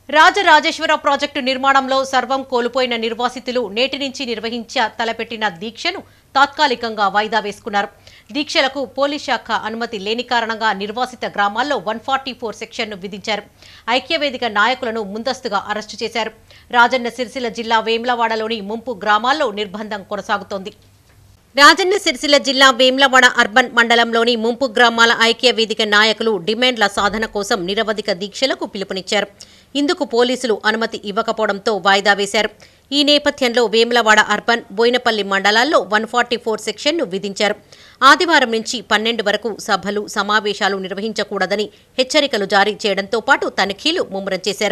Rajarajeshwara project నిర్మాణంలో సర్వం కోల్పోయిన నిర్వాసితులు నేటి నుంచి తలపెట్టిన దీక్షను తాత్కాలికంగా వాయిదా వేసుకున్నారు. దీక్షలకు పోలీస్ శాఖ అనుమతి లేని కారణంగా నిర్వాసిత గ్రామాల్లో 144 సెక్షన్ను విధించారు. ఐక్యవేదిక నాయకులను ముందస్తుగా అరెస్టు చేశారు. రాజన్న సిరిసిల్ల జిల్లా వేములవాడలోని ముంపు గ్రామాల్లో నిర్బంధం కొనసాగుతోంది. రాజన్న సిరిసిల్ల జిల్లా వేములవాడ అర్బన్ మండలంలోని ముంపు గ్రామాల ఐక్యవేదిక నాయకులు డిమాండ్ల సాధన కోసం నిరవధిక దీక్షలకు పిలుపునిచ్చారు. ఇందుకు పోలీసులు అనుమతి ఇవ్వకపోవడంతో వాయిదా వేశారు. ఈ నేపథ్యంలో వేములవాడ అర్బన్, బోయినపల్లి మండలాల్లో 144 సెక్షన్ను విధించారు. ఆదివారం నుంచి 12 వరకు సభలు, సమావేశాలు నిర్వహించకూడదని హెచ్చరికలు జారీ చేయడంతో పాటు తనిఖీలు ముమ్మరం చేశారు.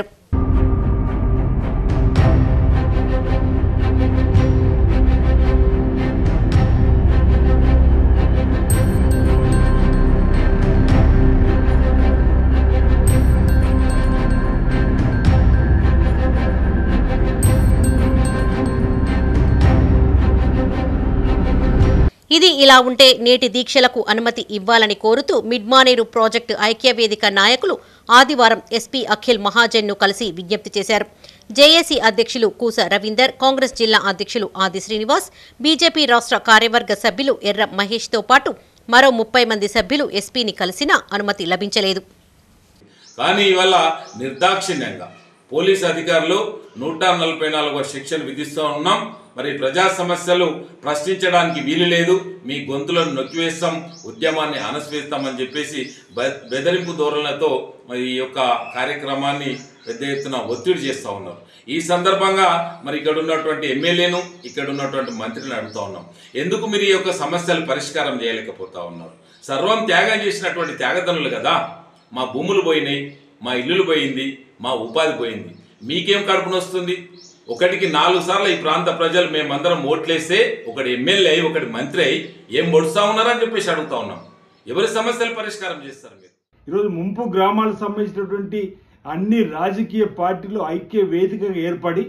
ఇది ఇలా ఉంటే నేటి దీక్షలకు అనుమతి ఇవ్వాలని కోరుతూ మిడ్మానేరు ప్రాజెక్టు ఐక్యవేదిక నాయకులు ఆదివారం ఎస్పీ అఖిల్ మహాజన్ను కలిసి విజ్ఞప్తి చేశారు. జేఏసీ అధ్యక్షులు కూస రవీందర్, కాంగ్రెస్ జిల్లా అధ్యక్షులు ఆది శ్రీనివాస్, బీజేపీ రాష్ట్ర కార్యవర్గ సభ్యులు ఎర్ర మహేష్తో పాటు మరో 30 మంది సభ్యులు ఎస్పీని కలిసినా అనుమతి లభించలేదు. కానీ ఇవాళ నిర్దాక్షిణ్యంగా పోలీస్ అధికారులు 144 సెక్షన్ విధిస్తూ ఉన్నాం. మరి ప్రజా సమస్యలు ప్రశ్నించడానికి వీలు లేదు, మీ గొంతులను నొక్కివేస్తాం, ఉద్యమాన్ని అణసివేస్తామని చెప్పేసి బెదిరింపు ధోరణులతో మరి ఈ యొక్క కార్యక్రమాన్ని పెద్ద ఎత్తున ఒత్తిడి చేస్తూ ఉన్నారు. ఈ సందర్భంగా మరి ఇక్కడ ఉన్నటువంటి ఎమ్మెల్యేను, ఇక్కడ ఉన్నటువంటి మంత్రిని అడుగుతూ ఉన్నాం, ఎందుకు మీరు ఈ యొక్క సమస్యలు పరిష్కారం చేయలేకపోతా ఉన్నారు? సర్వం త్యాగం చేసినటువంటి త్యాగదనులు కదా, మా భూములు పోయినాయి, మా ఇల్లులు పోయింది, మా ఉపాధి పోయింది, మీకేం కడుపునొస్తుంది? 1కి 4 సార్లు ఈ ప్రాంత ప్రజలు మేమందరం ఓట్లేస్తే ఒకటి ఎమ్మెల్యే అయి ఒకటి మంత్రి అయి ఏం పొడుస్తా ఉన్నారని చెప్పేసి అడుగుతా ఉన్నాం. ఎవరి సమస్యలు పరిష్కారం చేస్తారు మీరు? ఈరోజు ముంపు గ్రామాలకు సంబంధించినటువంటి అన్ని రాజకీయ పార్టీలు ఐక్య వేదికగా ఏర్పడి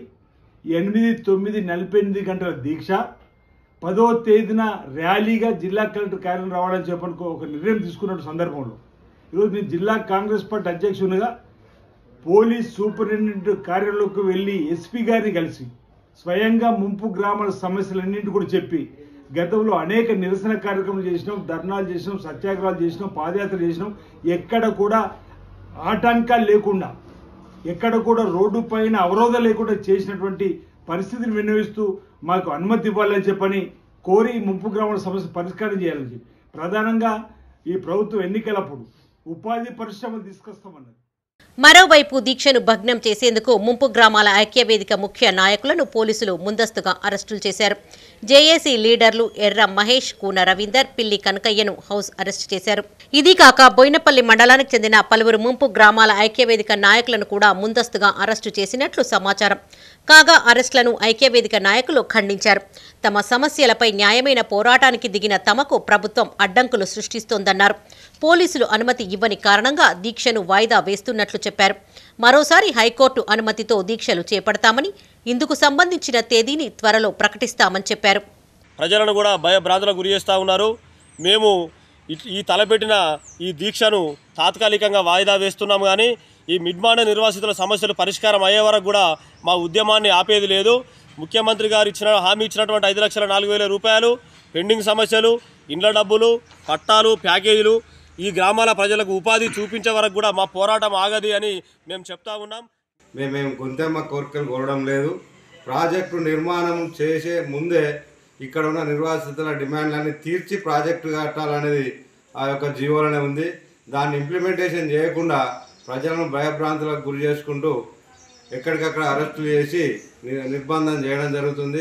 8-9-48 గంటల దీక్ష, 10వ తేదీన ర్యాలీగా జిల్లా కలెక్టర్ కార్యాలయం రావాలని చెప్పని ఒక నిర్ణయం తీసుకున్న సందర్భంలో ఈరోజు నేను జిల్లా కాంగ్రెస్ పార్టీ అధ్యక్షునిగా పోలీస్ సూపరింటెండెంట్ కార్యాలయంలోకి వెళ్ళి ఎస్పీ గారిని కలిసి స్వయంగా ముంపు గ్రామాల సమస్యలన్నింటి కూడా చెప్పి, గతంలో అనేక నిరసన కార్యక్రమాలు చేసినాం, ధర్నాలు చేసినాం, సత్యాగ్రహాలు చేసినాం, పాదయాత్ర చేసినాం, ఎక్కడ కూడా ఆటంకాలు లేకుండా, ఎక్కడ కూడా రోడ్డు పైన అవరోధం లేకుండా చేసినటువంటి పరిస్థితిని విన్నవిస్తూ మాకు అనుమతి ఇవ్వాలని చెప్పని కోరి ముంపు గ్రామాల సమస్య పరిష్కారం చేయాలని చెప్పి, ప్రధానంగా ఈ ప్రభుత్వం ఎన్నికలప్పుడు ఉపాధి పరిశ్రమలు తీసుకొస్తామన్నది. మరోవైపు దీక్షను భగ్నం చేసేందుకు ముంపు గ్రామాల ఐక్యవేదిక ముఖ్య నాయకులను పోలీసులు ముందస్తుగా అరెస్టులు చేశారు. జేఏసీ లీడర్లు ఎర్ర మహేష్, కూన రవీందర్, పిల్లి కనకయ్యను హౌస్ అరెస్టు చేశారు. ఇది కాక బోయినపల్లి మండలానికి చెందిన పలువురు ముంపు గ్రామాల ఐక్యవేదిక నాయకులను కూడా ముందస్తుగా అరెస్టు చేసినట్లు సమాచారం. కాగా అరెస్టులను ఐక్యవేదిక నాయకులు ఖండించారు. తమ సమస్యలపై న్యాయమైన పోరాటానికి దిగిన తమకు ప్రభుత్వం అడ్డంకులు సృష్టిస్తోందన్నారు. పోలీసులు అనుమతి ఇవ్వని కారణంగా దీక్షను వాయిదా వేస్తున్నట్లు చెప్పారు. మరోసారి హైకోర్టు అనుమతితో దీక్షలు చేపడతామని, ఇందుకు సంబంధించిన తేదీని త్వరలో ప్రకటిస్తామని చెప్పారు. ప్రజలను కూడా భయభ్రాంతులకు గురి చేస్తూ ఉన్నారు. మేము ఈ తలపెట్టిన ఈ దీక్షను తాత్కాలికంగా వాయిదా వేస్తున్నాము, కానీ ఈ మిడ్మానే నిర్వాసితుల సమస్యలు పరిష్కారం అయ్యే వరకు కూడా మా ఉద్యమాన్ని ఆపేది లేదు. ముఖ్యమంత్రి గారు హామీ ఇచ్చినటువంటి 5,04,000 రూపాయలు, పెండింగ్ సమస్యలు, ఇండ్ల డబ్బులు, పట్టాలు, ప్యాకేజీలు, ఈ గ్రామాల ప్రజలకు ఉపాధి చూపించే వరకు కూడా మా పోరాటం ఆగది అని మేము చెప్తా ఉన్నాం. మేము కొంతమ్మ కోరికలు కోరడం లేదు. ప్రాజెక్టు నిర్మాణం చేసే ముందే ఇక్కడ ఉన్న నిర్వాసితుల డిమాండ్లన్నీ తీర్చి ప్రాజెక్టు కట్టాలనేది ఆ యొక్క జీవోలోనే ఉంది. దాన్ని ఇంప్లిమెంటేషన్ చేయకుండా ప్రజలను భయభ్రాంతులకు గురి చేసుకుంటూ ఎక్కడికక్కడ అరెస్టులు చేసి నిర్బంధం చేయడం జరుగుతుంది.